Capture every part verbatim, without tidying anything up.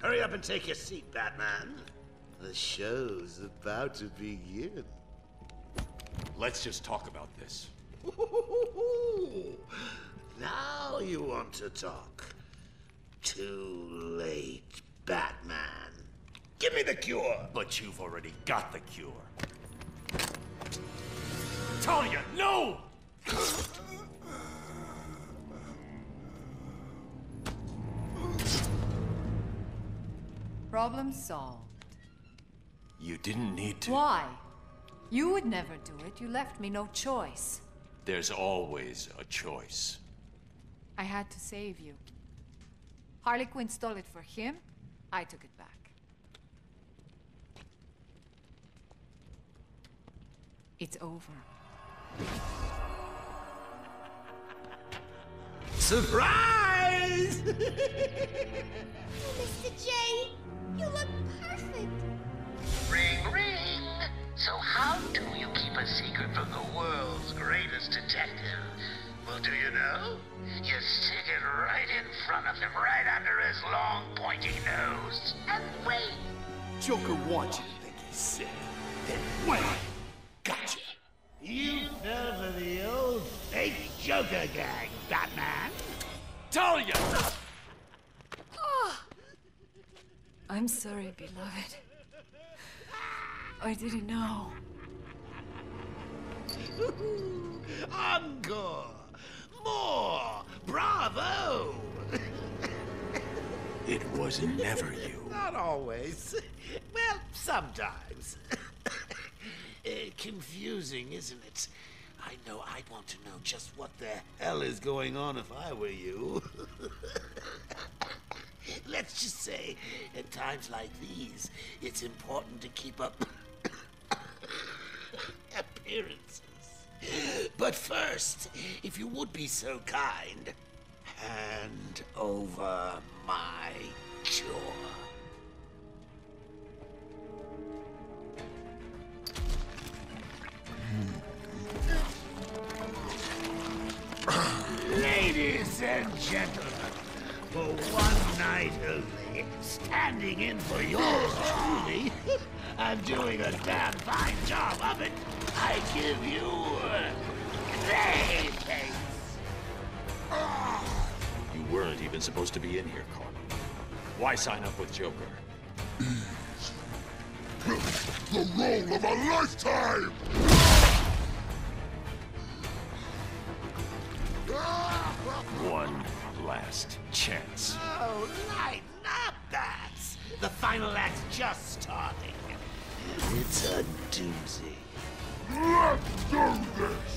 Hurry up and take your seat, Batman. The show's about to begin. Let's just talk about this. Now you want to talk. Too late, Batman. Give me the cure! But you've already got the cure. Talia, no! Problem solved. You didn't need to. Why? You would never do it. You left me no choice. There's always a choice. I had to save you. Harley Quinn stole it for him. I took it back. It's over. Surprise! Mister J, you look perfect. Ring, ring. So how do you keep a secret from the world's greatest detective? Well, do you know? You stick it right in front of him, right under his long, pointy nose, and wait. Joker wants you to think he's sick. Then wait! Gotcha! You fell for the old fake Joker gang, Batman. Talia! Oh. I'm sorry, beloved. I didn't know. Encore! More! Bravo! It was never you. Not always. Well, sometimes. uh, confusing, isn't it? I know I'd want to know just what the hell is going on if I were you. Let's just say, at times like these, it's important to keep up appearances. But first, if you would be so kind, hand over my cure. Ladies and gentlemen, for one night only, standing in for yours truly, I'm doing a damn fine job of it. I give you uh, Clayface. You weren't even supposed to be in here, Carl. Why sign up with Joker? The role of a lifetime! One last chance. Oh, lighten up, Bats. The final act's just starting. It's a doozy. Let's do this!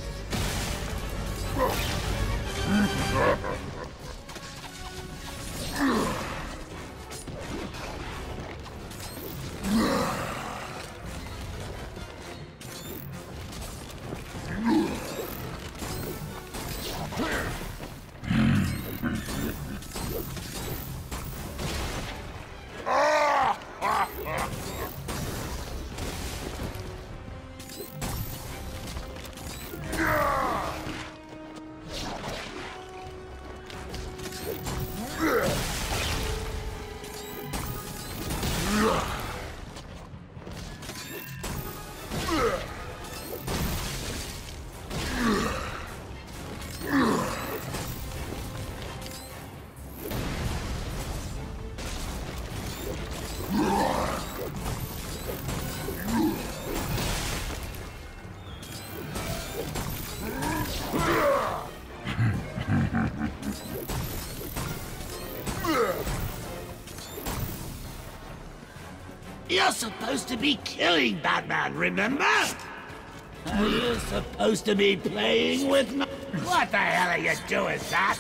You're supposed to be killing Batman, remember? Are you supposed to be playing with me? What the hell are you doing, Bat?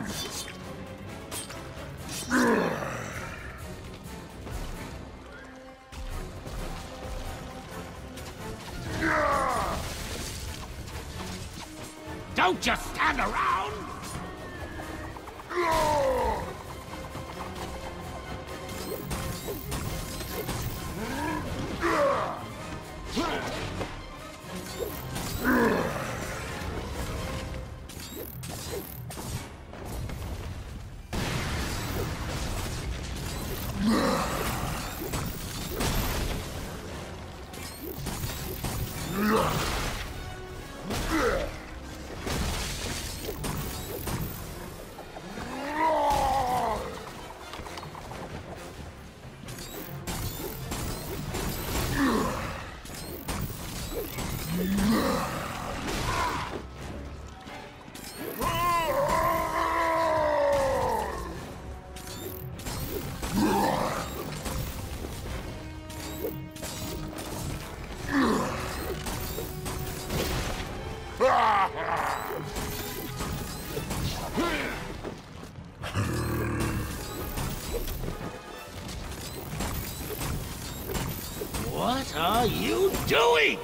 Don't just stand around! Yeah! What are you doing?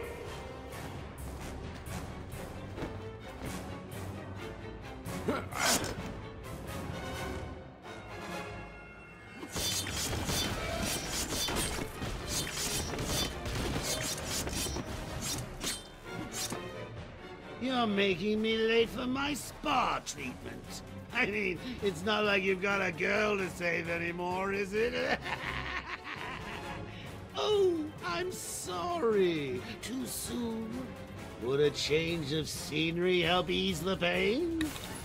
You're making me late for my spa treatment. I mean, it's not like you've got a girl to save anymore, is it? Oh, I'm sorry. Too soon? Would a change of scenery help ease the pain?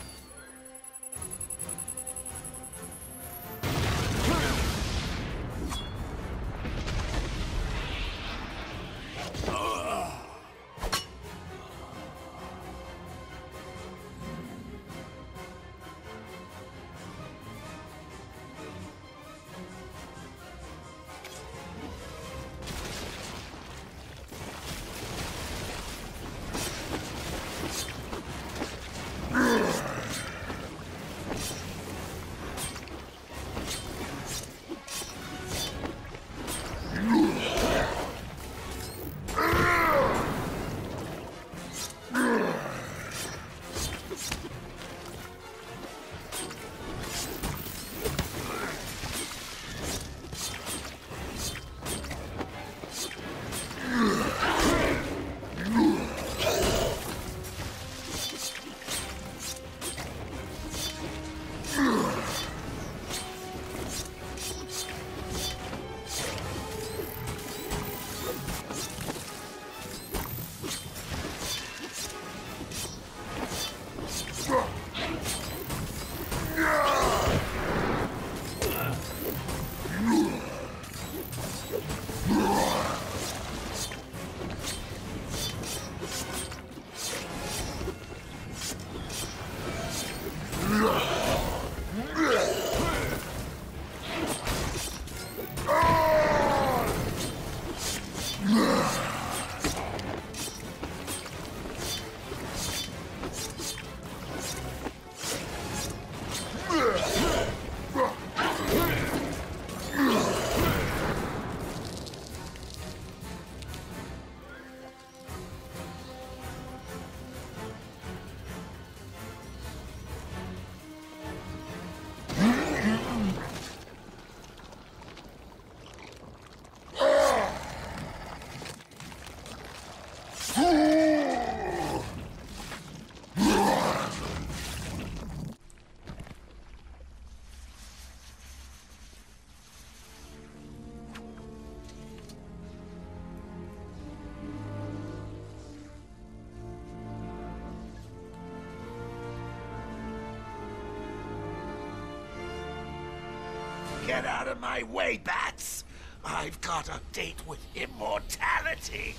Get out of my way, bats! I've got a date with immortality!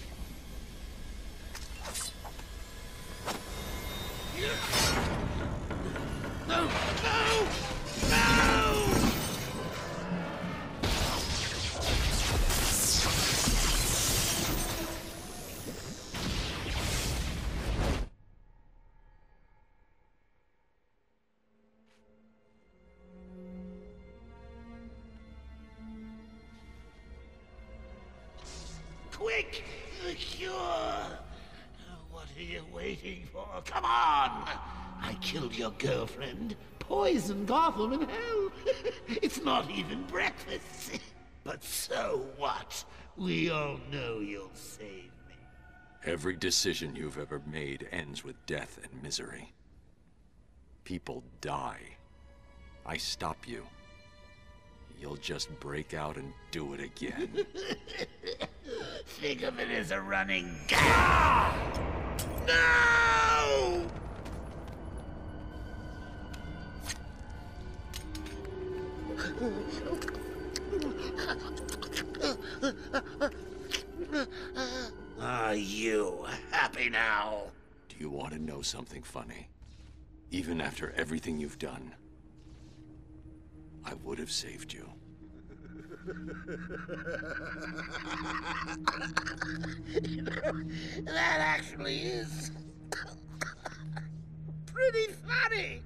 No! No! No! Quick! The cure! What are you waiting for? Come on! I killed your girlfriend, poisoned Gotham in hell. It's not even breakfast. But so what? We all know you'll save me. Every decision you've ever made ends with death and misery. People die. I stop you. You'll just break out and do it again. think of it as a running gag. No! Are you happy now? Do you want to know something funny? Even after everything you've done, I would have saved you. You know, that actually is pretty funny.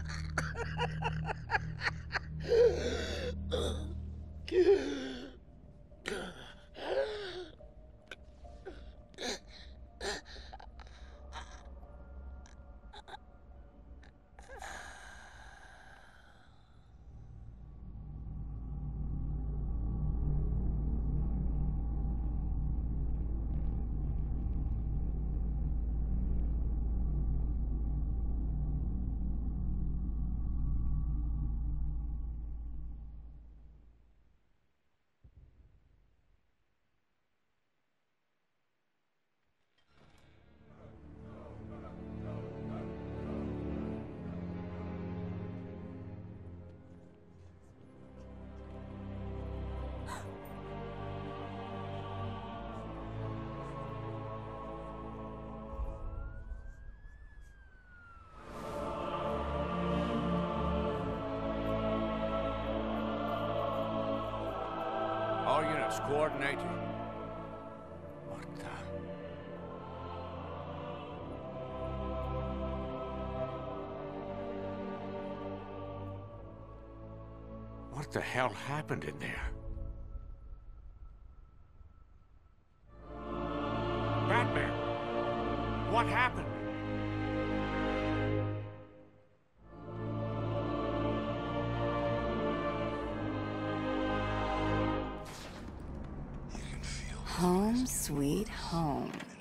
All units coordinated. What the... What the hell happened in there? Batman! What happened? Home sweet home.